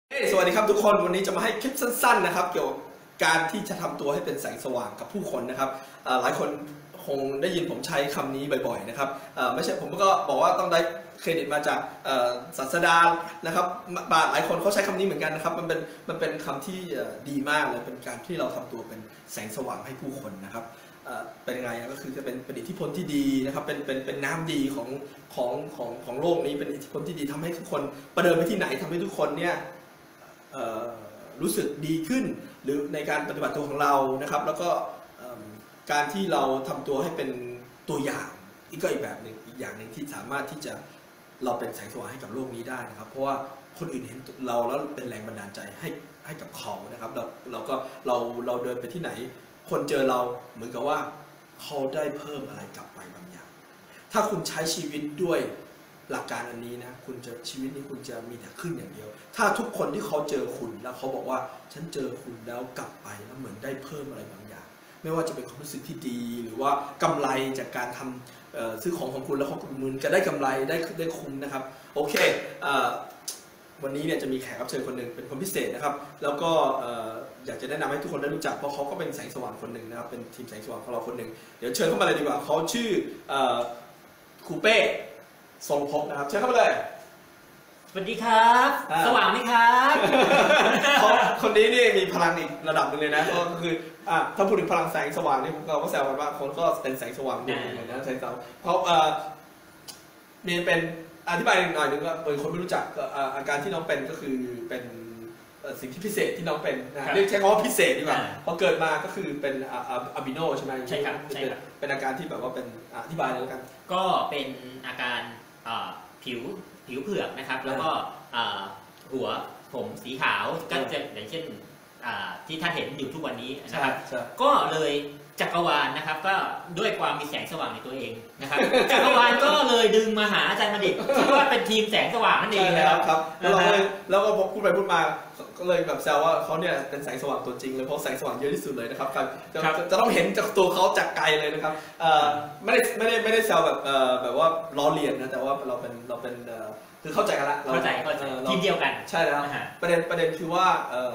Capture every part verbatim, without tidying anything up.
สวัสดีครับทุกคนวันนี้จะมาให้คลิปสั้นๆนะครับเกี่ยวกับการที่จะทำตัวให้เป็นแสงสว่างกับผู้คนนะครับหลายคนคงได้ยินผมใช้คำนี้บ่อยๆนะครับไม่ใช่ผมก็บอกว่าต้องได้เครดิตมาจากศาสดานะครับหลายคนเขาใช้คำนี้เหมือนกันนะครับมันเป็นมันเป็นคำที่ดีมากเลยเป็นการที่เราทำตัวเป็นแสงสว่างให้ผู้คนนะครับเป็นยังไงก็คือจะเป็นเป็นอิทธิพลที่ดีนะครับเป็นเป็นเป็นน้ำดีของของของของโลกนี้เป็นอิทธิพลที่ดีทำให้ทุกคนประเดินไปที่ไหนทำให้ทุกคนเนี่ยรู้สึกดีขึ้นหรือในการปฏิบัติตัวของเรานะครับแล้วก็การที่เราทำตัวให้เป็นตัวอย่างอีกก็อีกแบบหนึ่งอีกอย่างหนึ่งที่สามารถที่จะเราเป็นแสงสว่างให้กับโลกนี้ได้นะครับเพราะว่าคนอื่นเห็นเราแล้วเป็นแรงบันดาลใจให้ให้กับเขานะครับเราเราก็เราเราเดินไปที่ไหนคนเจอเราเหมือนกับว่าเขาได้เพิ่มอะไรกลับไปบางอย่างถ้าคุณใช้ชีวิตด้วยหลักการอันนี้นะคุณจะชีวิตนี้คุณจะมีแต่ขึ้นอย่างเดียวถ้าทุกคนที่เขาเจอคุณแล้วเขาบอกว่าฉันเจอคุณแล้วกลับไปแล้วเหมือนได้เพิ่มอะไรบางอย่างไม่ว่าจะเป็นความรู้สึกที่ดีหรือว่ากำไรจากการทำซื้อของของคุณแล้วเขาเหมือนจะได้กำไรได้ได้คุ้มนะครับโอเควันนี้เนี่ยจะมีแขกรับเชิญคนหนึ่งเป็นคนพิเศษนะครับแล้วก็อยากจะแนะนำให้ทุกคนได้รู้จักเพราะเขาก็เป็นแสงสว่างคนหนึ่งนะครับเป็นทีมแสงสว่างของเราคนหนึ่งเดี๋ยวเชิญเข้ามาเลยดีกว่าเขาชื่อครูเป้ทรงพบนะครับเชิญเข้ามาเลยสวัสดีครับสว่างไหมครับคนนี้นี่มีพลังอีกระดับหนึ่งเลยนะก็คืออ่ะถ้าพูดถึงพลังแสงสว่างนี่เราก็แซวกันว่าคนก็เป็นแสงสว่างหนึ่งเลยนะแสงสว่างเพราะเอ่อมีเป็นอธิบายหน่อยหนึ่งว่าเปิดคนไม่รู้จักอาการที่น้องเป็นก็คือเป็นสิ่งที่พิเศษที่น้องเป็นเรียกใช้คำว่าพิเศษดีกว่าพอเกิดมาก็คือเป็นอะบิโนใช่ไหมใช่ครับใช่ครับเป็นอาการที่แบบว่าเป็นอธิบายเลยแล้วกันก็เป็นอาการผิวผิวเผือกนะครับแล้วก็หัวผมสีขาวก็จะอย่างเช่นที่ท่านเห็นอยู่ทุกวันนี้นะครับก็เลยจักรวาลนะครับก็ด้วยความมีแสงสว่างในตัวเองนะครับจักรวาลก็เลยดึงมาหาอาจารย์บัณฑิตคิดว่าเป็นทีมแสงสว่างนั่นเองนะครับแล้วเราเลยแล้วก็พูดไปพูดมาก็เลยแบบแซวว่าเขาเนี่ยเป็นแสงสว่างตัวจริงเลยเพราะแสงสว่างเยอะที่สุดเลยนะครับจะจะต้องเห็นจากตัวเขาจากไกลเลยนะครับไม่ได้ไม่ได้ไม่ได้แซวแบบแบบว่าล้อเลียนนะแต่ว่าเราเป็นเราเป็นคือเข้าใจกันละเข้าใจเข้าใจทีมเดียวกันใช่แล้วประเด็นประเด็นคือว่า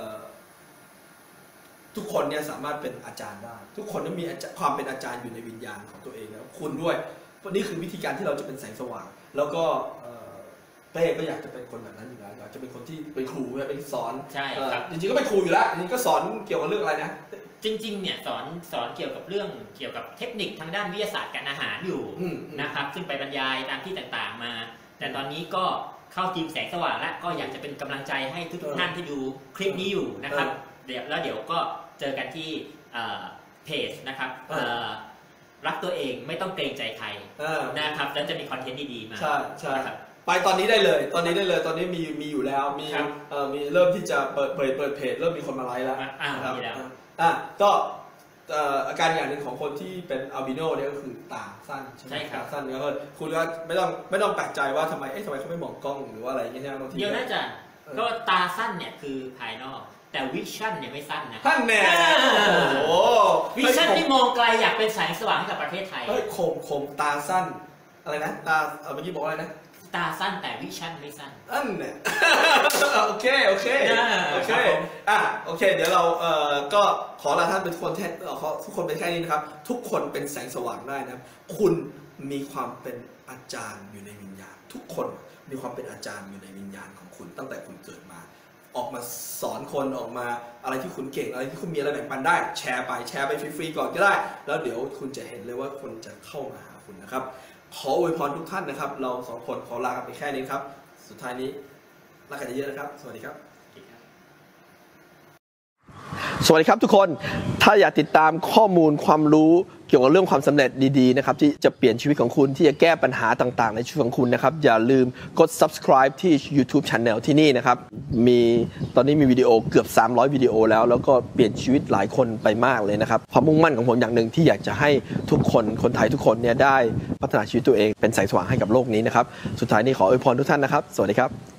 ทุกคนเนี่ยสามารถเป็นอาจารย์ได้ทุกคนต้องมีความเป็นอาจารย์อยู่ในวิญญาณของตัวเองแล้วคุณด้วยนี่คือวิธีการที่เราจะเป็นแสงสว่างแล้วก็เป้ก็อยากจะเป็นคนแบบนั้นอยู่แล้วอยากจะเป็นคนที่เป็นครูเป็นสอนใช่ครับจริงๆก็เป็นครูอยู่แล้วจริงๆก็สอนเกี่ยวกับเรื่องอะไรนะจริงๆเนี่ยสอนสอนเกี่ยวกับเรื่องเกี่ยวกับเทคนิคทางด้านวิทยาศาสตร์การอาหารอยู่นะครับซึ่งไปบรรยายตามที่ต่างๆมาแต่ตอนนี้ก็เข้าทีมแสงสว่างแล้วก็อยากจะเป็นกำลังใจให้ทุกท่านที่ดูคลิปนี้อยู่นะครับเดี๋ยวแล้วเดี๋ยวก็เจอกันที่เพจนะครับรักตัวเองไม่ต้องเกรงใจใครนะครับแล้วจะมีคอนเทนต์ดีๆมาใช่ใช่ไปตอนนี้ได้เลยตอนนี้ได้เลยตอนนี้มีมีอยู่แล้วมีมีเริ่มที่จะเปิดเปิดเปิดเพจเริ่มมีคนมาไลฟ์แล้วนะครับอ่ะก็อาการอย่างหนึ่งของคนที่เป็นอัลบิโนเนี่ยก็คือตาสั้นใช่ไหมตาสั้นก็คือคุณก็ไม่ต้องไม่ต้องแปลกใจว่าทำไมเอ๊ะทำไมเขาไม่มองกล้องหรือว่าอะไรเงี้ยบางทีเดี๋ยวน่าจะก็ตาสั้นเนี่ยคือภายนอกแต่วิชั่นเนี่ยไม่สั้นนะท่านแน่โอ้วิชั่นที่มองไกลอยากเป็นแสงสว่างให้กับประเทศไทยเฮ้ยคมคมตาสั้นอะไรนะตาเมื่อกี้บอกอะไรนะตาสั้นแต่วิชั่นไม่สั้นอันเนี่ยโอเคโอเคโอเคอ่ะโอเคเดี๋ยวเราเอ่อก็ขอลาท่านเป็นคนแท้ทุกคนเป็นแค่นี้นะครับทุกคนเป็นแสงสว่างได้นะครับคุณมีความเป็นอาจารย์อยู่ในวิญญาณทุกคนมีความเป็นอาจารย์อยู่ในวิญญาณของคุณตั้งแต่คุณเกิดมาออกมาสอนคนออกมาอะไรที่คุณเก่งอะไรที่คุณมีอะไรแบ่งปันได้แชร์ไปแชร์ไปฟรีๆก่อนก็ได้แล้วเดี๋ยวคุณจะเห็นเลยว่าคนจะเข้ามาหาคุณนะครับขออวยพรทุกท่านนะครับเราสองคนขอลากันไปแค่นี้ครับสุดท้ายนี้รักกันเยอะๆนะครับสวัสดีครับสวัสดีครับทุกคนถ้าอยากติดตามข้อมูลความรู้เกี่ยวกับเรื่องความสำเร็จดีๆนะครับที่จะเปลี่ยนชีวิตของคุณที่จะแก้ปัญหาต่างๆในชีวิตของคุณนะครับอย่าลืมกด ซับสไครบ์ ที่ ยูทูบ Channel ที่นี่นะครับมีตอนนี้มีวิดีโอเกือบสามร้อยวิดีโอแล้วแล้วก็เปลี่ยนชีวิตหลายคนไปมากเลยนะครับความมุ่งมั่นของผมอย่างหนึ่งที่อยากจะให้ทุกคนคนไทยทุกคนเนี่ยได้พัฒนาชีวิตตัวเองเป็นแสงสว่างให้กับโลกนี้นะครับสุดท้ายนี้ขออวยพรทุกท่านนะครับสวัสดีครับ